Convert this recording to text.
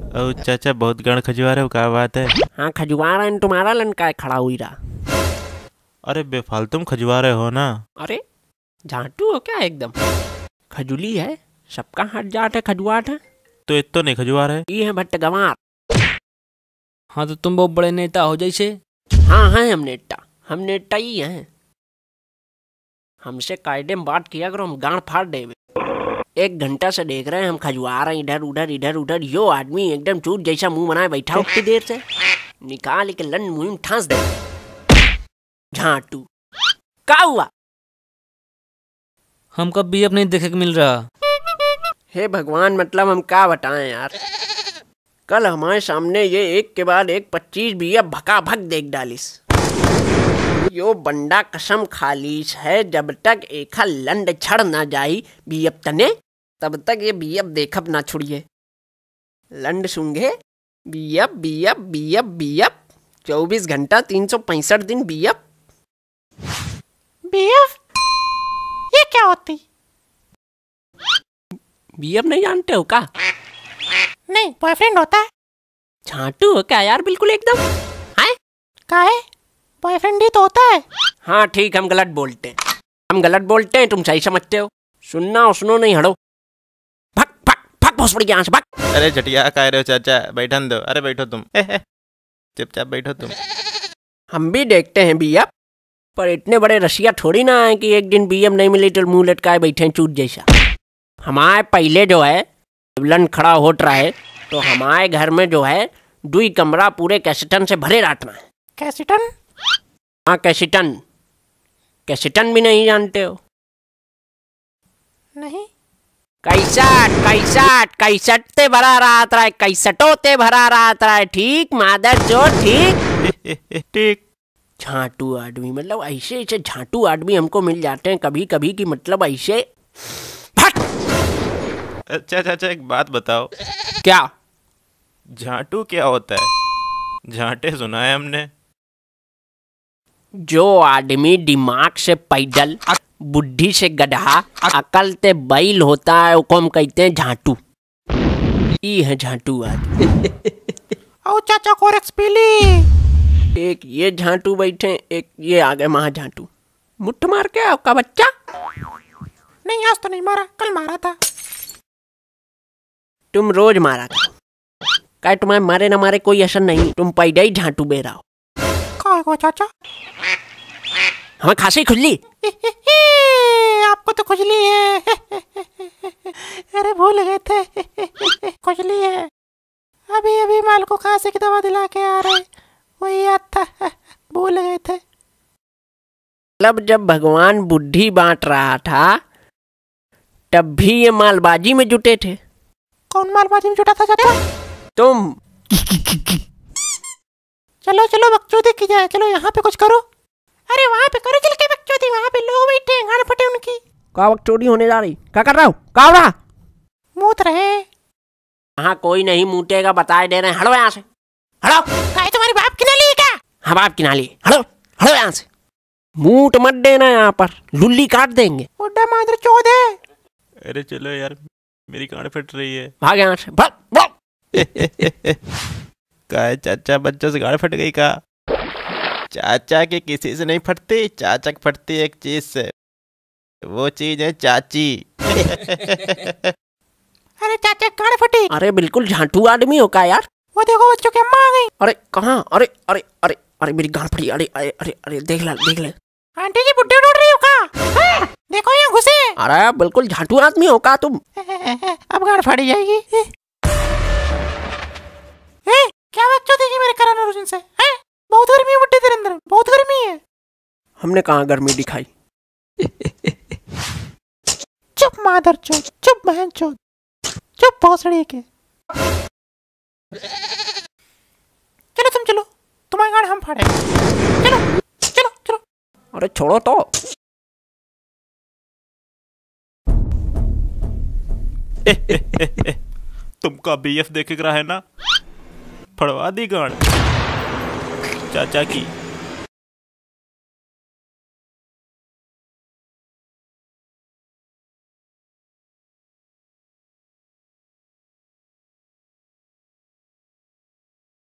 ओ चाचा बहुत गण खजवा रहे हो, क्या बात है? हाँ खजुआ रहा है, तुम्हारा लड़का है खड़ा हुई रहा। अरे बेफालतू खजवा रहे हो ना। अरे झाटू हो क्या एकदम? खजुली है, सबका हट जाट है, खजुआट है। तो ये तो नहीं खजवा रहे। ये है भट्ट गंवार। हाँ तो तुम बहुत बड़े नेता हो जैसे। हाँ हैं हम नेता ही हैं। हमसे कायदे में बात किया करो, हम गांड फाड़ देवे। 1 घंटा से देख रहे हैं हम खजुआ रहे हैं इधर उधर। यो आदमी एकदम चूत जैसा मुंह बनाए बैठा हो उतनी देर से, निकाल के लन मुंह में ठांस दे। झाटू क्या हुआ? हमको बीएफ नहीं देखे को मिल रहा। हे भगवान, मतलब हम क्या बताएं यार। कल हमारे सामने ये एक के बाद एक 25 बीएफ भका भक देख डालिस। यो बंडा कसम खालीस है, जब तक एक लंड छड़ ना जाई बीएफ तने, तब तक ये बीएफ देखब ना छुड़िए। लंड सुंघे बीएफ बीएफ बीएफ बीएफ 24 घंटा 365 दिन बीएफ। बीएफ ये क्या होती? बीएफ नहीं जानते हो का? नहीं, बॉयफ्रेंड होता है। झाटू हो क्या यार, बिल्कुल एकदम है। का है? बॉयफ्रेंड ही तो होता है। हाँ ठीक, हम गलत बोलते हैं, तुम सही समझते हो। सुनो नहीं, हड़ो भग भग भग भोसड़ी के यहाँ से भग। अरे झटिया कह रहे हो चाचा, बैठन दो। अरे बैठो तुम, चुपचाप बैठो तुम। हम भी देखते हैं बीएफ, पर इतने बड़े रसिया थोड़ी ना है कि एक दिन बीएफ नहीं मिली तो मुंह लटकाए बैठे हैं चूत जैसा। हमारे पहले जो है लन खड़ा होट रहा है, तो हमारे घर में जो है 2 कमरा पूरे कैसेटन से भरे रहना है। कैसेटन? हाँ कैसेटन भी नहीं जानते हो? नहीं। कैसट ते भरा रहा है, कैसटों ते भरा रहा है। ठीक मादर जो ठीक ठीक। झाटू आदमी, मतलब ऐसे झाटू आदमी हमको मिल जाते हैं कभी कभी की, मतलब ऐसे। अच्छा चाचा एक बात बताओ, क्या? झाटू क्या होता है? झाटे सुना है हमने। जो आदमी दिमाग से पैदल, बुद्धि से गधा, अकल ते बैल होता है, उसको हम कहते हैं झाटू। ये है झाटू आदमी। ओ चाचा कोरेक्स पीली। एक ये झाटू बैठे, एक ये आगे महा झाटू। मुट्ठ मार के आपका बच्चा? नहीं आज तो नहीं मारा, कल मारा था। तुम रोज मारा करो, क्या तुम्हारे मारे ना मारे कोई असर नहीं, तुम पैदा ही झाटू बेरा हो। को चाचा हमें खांसी खुजली। आपको तो खुजली है। अरे भूल गए थे, खुजली है। अभी माल को खांसी की दवा दिला के आ रहे, वही याद था, भूल गए थे। मतलब जब भगवान बुद्धि बांट रहा था तब भी ये मालबाजी में जुटे थे। कौन मालबाजी में जुटा था चाचा? तुम। चलो बकचोदी की जाए, चलो यहाँ पे कुछ करो। अरे वहाँ पे करो चल के बकचोदी, वहाँ पे लोग बैठे हैं, गाड़ फटे उनकी। क्या बकचोदी होने जा रही? क्या कर रहा हो? क्या हो रहा? मूत रहे। हाँ कोई नहीं मूतेगा, बताए दे रहे हैं। हड़ो यहाँ से, हड़ो। काय तुम्हारी बाप की नाली है क्या? हाँ बाप की नाली, हड़ो यहाँ से। मूत मत देना यहाँ पर, लुल्ली काट देंगे। उड्डा मादर चौध है। अरे चलो यार, मेरी गांड फट रही है। भाग यहाँ से, भाग। का है चाचा, बच्चों से गांड फट गई का? चाचा के किसी से नहीं फटती, चाचा की फटती एक चीज से, वो चीज है चाची। अरे चाचा गाड़ फटी। अरे बिल्कुल झाटू आदमी हो का यार। वो देखो बच्चों की अम्मा आ गई। अरे कहाँ? अरे मेरी गांड फटी। अरे देख ले। आंटी जी बुड्ढे उड़ रही हो का? देखो यहाँ घुसे। अरे बिल्कुल झाटू आदमी हो का तुम? अब गाड़ फटी जाएगी। क्या बच्चों देखी मेरे कराना रोशन से? बहुत गर्मी है बुड्ढे तेरे अंदर, बहुत गर्मी है। हमने कहाँ गर्मी दिखाई? चुप मादर चोद, चुप बहन चोद, चुप भोसड़ी के। चलो तुम चलो, तुम्हारी गाड़ हम फाड़े। चलो। अरे छोड़ो तो। तुमका बीएफ देख रहा है ना, फड़वा दी गांड चाचा की।